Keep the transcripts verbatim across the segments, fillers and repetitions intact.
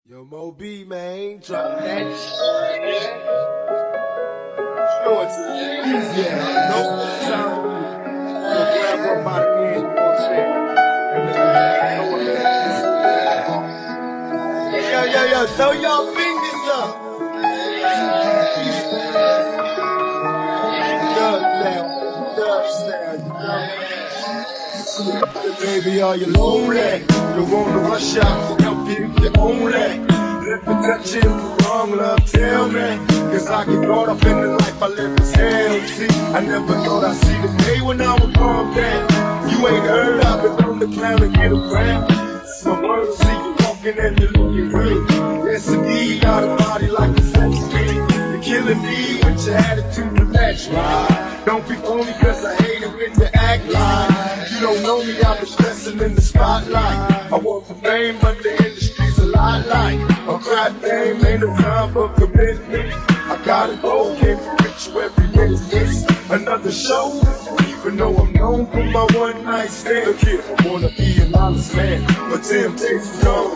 Yo, Mo B, man, drop that shit. Show it to me. Yeah, no time. Yo, grab one by the end, you know what I'm saying? Yo, yo, yo, throw your fingers up. Dub sound, dub sound, you know what I'm saying? Baby, are you lonely? You wanna rush out to help you if you're only. Let me touch you wrong, love, tell me. Cause I get caught up in the life I live as hell. See, I never thought I'd see the day when I would calm down. You ain't heard I've been on the clown and get around. Some words see you walking and you're looking good. Yes, indeed, got a body like a sex fiend. You're killing me with your attitude to match right. Don't be phony cause I hate it when you act like you don't know me. I've been stressing in the spotlight. I want the fame, but the industry's a lot like a crap name. Ain't no time for commitment. I gotta go, can't reach you every minute. It's another show, even though I'm known for my one night stand. Look here, I wanna be an honest man, but temptation's gone.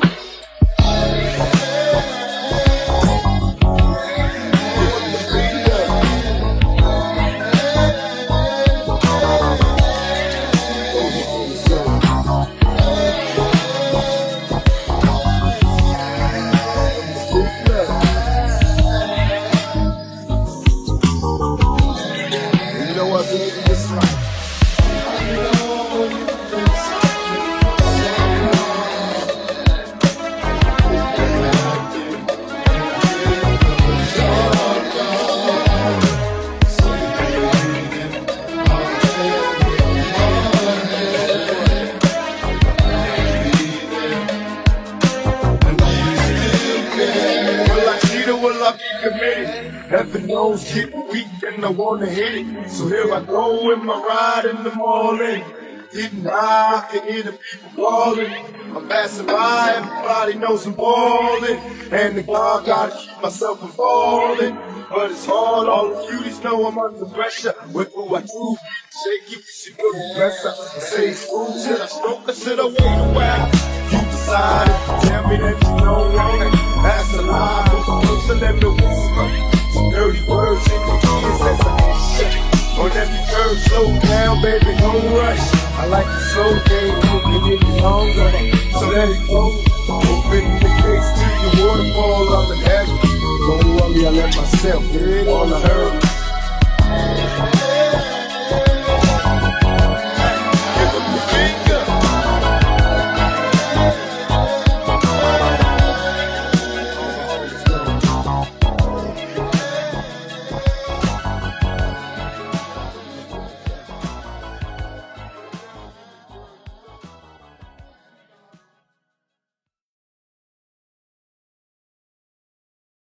Heaven knows, get weak and I wanna hit it. So here I go in my ride in the morning. Getting high, I can hear the people calling. I'm passing by, everybody knows I'm ballin'. And the God, gotta keep myself from falling. But it's hard, all the cuties know I'm under pressure. With who I do, shake you, she put the press up. Say it's cool, should I stroke or should I wait a while? You decided, tell me that you know wrong. That's a lie, but closer let me whisper. Some dirty words in your ears as I shit. On every curve, slow down, baby, don't rush. I like the slow game, looking in your longer. So let it go. Open the gates to your waterfall, I'm in heaven. Don't worry, I let myself get all I heard.